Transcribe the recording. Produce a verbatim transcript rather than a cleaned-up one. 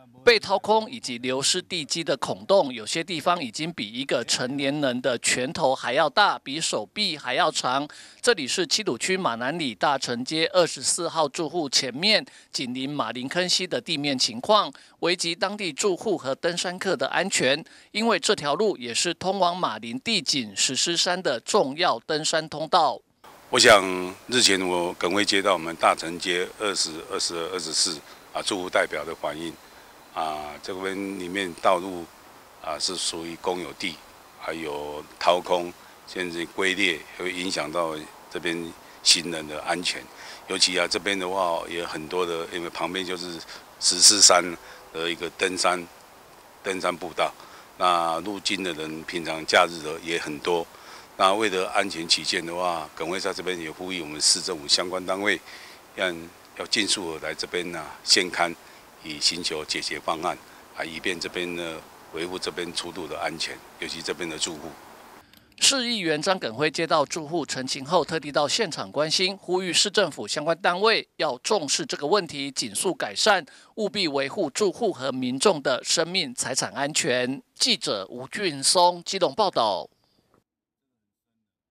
被掏空以及流失地基的孔洞，有些地方已经比一个成年人的拳头还要大，比手臂还要长。这里是七堵区马南里大城街二十四号住户前面紧邻马林坑溪的地面情况，危及当地住户和登山客的安全。因为这条路也是通往马林地景石狮山的重要登山通道。 我想日前我梗会接到我们大城街二十二十二二十四啊住户代表的反映。啊，这边里面道路啊是属于公有地，还有掏空，甚至龟裂，会影响到这边行人的安全。尤其啊这边的话也很多的，因为旁边就是石狮山的一个登山登山步道，那入境的人平常假日的也很多。那为了安全起见的话，梗会在这边也呼吁我们市政府相关单位，要要尽速的来这边啊现勘。以寻求解决方案，啊，以便这边呢维护这边出入的安全，尤其这边的住户。 市议员张耿辉接到住户陈情后，特地到现场关心，呼吁市政府相关单位要重视这个问题，紧速改善，务必维护住户和民众的生命财产安全。记者吴俊松基隆报道。